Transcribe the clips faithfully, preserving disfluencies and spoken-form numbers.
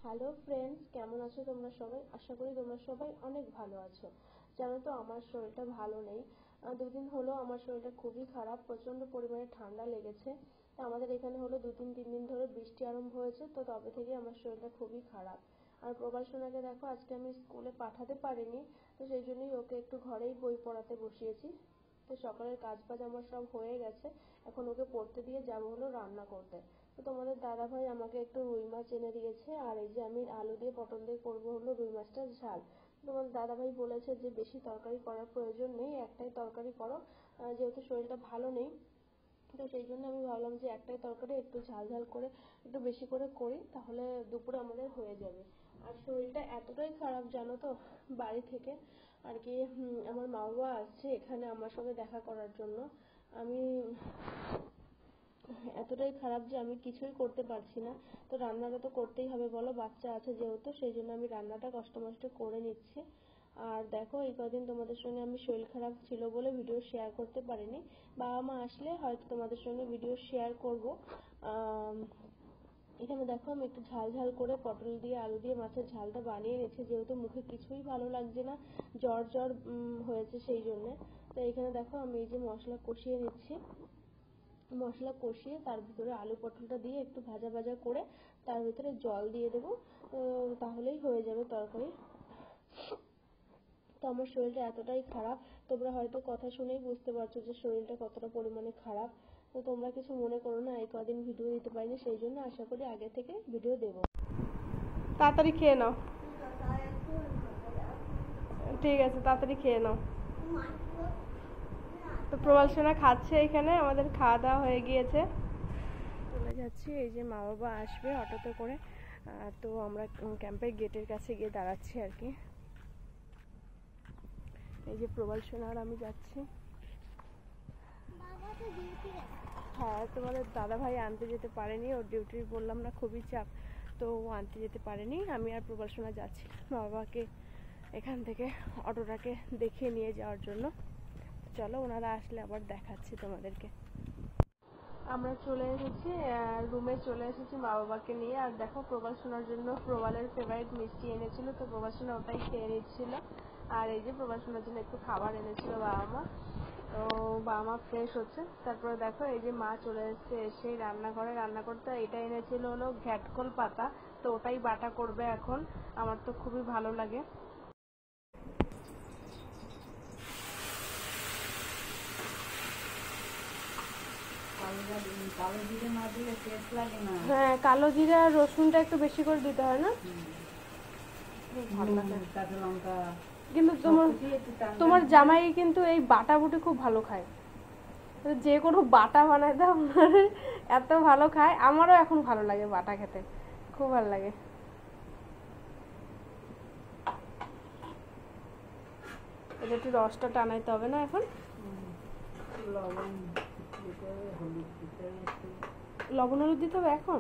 Hello friends, কেমন আছো তোমরা সবাই? আশা করি তোমরা সবাই অনেক ভালো আছো। জানো তো, আমার শরীরটা ভালো নেই। দুদিন হলো আমার শরীরটা খুবই খারাপ, প্রচন্ড পরিমাণে ঠান্ডা লেগেছে। আমাদের এখানে হলো দু তিন তিন দিন ধরে বৃষ্টি আরম্ভ হয়েছে, তো তবে থেকে আমার শরীরটা খুবই খারাপ। আর প্রবাল সোনাকে দেখো, আজকে আমি স্কুলে পাঠাতে পারিনি, তো সেই জন্যই ওকে একটু ঘরেই বই পড়াতে বসিয়েছি। তো সকালের কাজ বাজ আমার সব হয়ে গেছে, এখন ওকে পড়তে দিয়ে যাবো হলো রান্না করতে। তো তোমাদের দাদা ভাই আমাকে একটু রুই মাছ এনে দিয়েছে, আর এই যে আমি আলু দিয়ে পটল দিয়ে করবো হলো রুই মাছটার ঝাল। তোমাদের দাদা ভাই বলেছে যে বেশি তরকারি করার প্রয়োজন নেই, একটাই তরকারি করো, যেহেতু শরীরটা ভালো নেই। তো সেই জন্য আমি ভাবলাম যে একটাই তরকারি একটু ঝাল ঝাল করে একটু বেশি করে করি, তাহলে দুপুরে আমাদের হয়ে যাবে। আর শরীরটা এতটাই খারাপ জানো তো, বাড়ি থেকে আর কি আমার মা বাবা আসছে এখানে আমার সঙ্গে দেখা করার জন্য। আমি এতটাই খারাপ যে আমি কিছুই করতে পারছি না। তো রান্নাটা তো করতেই হবে বলো, বাচ্চা আছে যেহেতু, সেই জন্য আমি রান্নাটা কষ্ট মষ্ট করে নিচ্ছি। আর দেখো, এই কদিন তোমাদের সঙ্গে আমি শরীর খারাপ ছিল বলে ভিডিও শেয়ার করতে পারিনি। বাবা মা আসলে হয়তো তোমাদের সঙ্গে ভিডিও শেয়ার করব। এখানে দেখো, আমি একটু ঝাল ঝাল করে পটল দিয়ে আলু দিয়ে মাছের ঝালটা বানিয়ে নিচ্ছি, যেহেতু মুখে কিছুই ভালো লাগছে না, জ্বর জ্বর হয়েছে সেই জন্য। তো এখানে দেখো, আমি এই যে মশলা কষিয়ে নিচ্ছি। মশলা কষিয়ে তার ভিতরে আলু পটলটা দিয়ে একটু ভাজা ভাজা করে তার ভিতরে জল দিয়ে দেবো, তাহলেই হয়ে যাবে তরকারি। তো আমার শরীরটা এতটাই খারাপ, তোমরা হয়তো কথা শুনেই বুঝতে পারছো যে শরীরটা কতটা পরিমাণে খারাপ। তো তোমরা কিছু মনে করো না, এই কদিন ভিডিও দিতে পারিনি, সেই জন্য আশা করি আগে থেকে ভিডিও দেবো। তাড়াতাড়ি খেয়ে নাও, ঠিক আছে, তাড়াতাড়ি খেয়ে নাও। তো প্রবাল সোনা খাচ্ছে, এখানে আমাদের খাওয়া দাওয়া হয়ে গিয়েছে, চলে যাচ্ছি। এই যে মা বাবা আসবে অটোতে করে, তো আমরা ক্যাম্পের গেটের কাছে গিয়ে দাঁড়াচ্ছি আর কি। এই যে প্রবাল সোনা আর আমি যাচ্ছি। হ্যাঁ, তোমাদের দাদা ভাই আনতে যেতে পারেনি, ওর ডিউটির বললাম না খুবই চাপ, তো ও আনতে যেতে পারেনি। আমি আর প্রবাল সোনা যাচ্ছি মা বাবাকে এখান থেকে অটোটাকে দেখিয়ে নিয়ে যাওয়ার জন্য। চলো, ওনারা আসলে আবার দেখাচ্ছি তোমাদেরকে। আমরা চলে এসেছি, রুমে চলে এসেছি মা বাবাকে নিয়ে। আর দেখো, প্রবাল সোনার জন্য প্রবালের ফেভারিট মিষ্টি এনেছিল, তো প্রবাল সোনা ওটাই খেয়ে নিচ্ছিল। আর এই যে প্রবাল সোনার জন্য একটু খাবার এনেছিল বাবা মা, তো বাবা মা ফ্রেশ হচ্ছে। তারপরে দেখো, এই যে মা চলে এসছে, এসে রান্নাঘরে রান্না করতে। এটা এনেছিল হলো ঘ্যাটকল পাতা, তো ওটাই বাটা করবে এখন। আমার তো খুবই ভালো লাগে। হ্যাঁ, কালো জিরা আর রসুনটা একটু বেশি করে দিতে হয় না? কিন্তু তোমার তোমার জামাই কিন্তু এই বাটা বুটি খুব ভালো খায়, যে কোনো বাটা বানায় দাও এত ভালো খায়। আমারও এখন ভালো লাগে বাটা খেতে, খুব ভালো লাগে। এটা একটু রসটা টানাইতে হবে না এখন? লবণ হলুদ দিতে হবে এখন,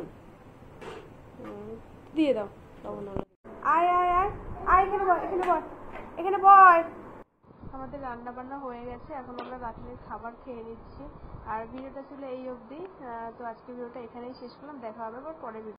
দিয়ে দাও লবণ হলুদ। আয় আয় আয় আয়, এখানে বয়, এখানে বয়, এখানে বয়। আমাদের রান্না বান্না হয়ে গেছে, এখন আমরা রাত্রের খাবার খেয়ে নিচ্ছি। আর ভিডিওটা ছিল এই অবধি। তো আজকে ভিডিওটা এখানেই শেষ করলাম, দেখা হবে আবার পরে ভিডিও।